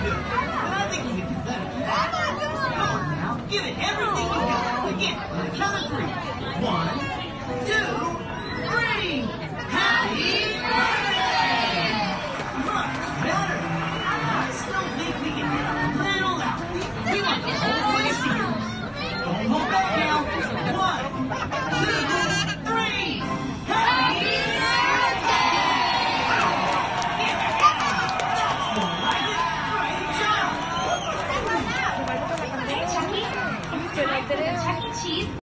good, but I think you can do better than that. Come on now, give it everything you got. Again, on the count of 3. 1, 2.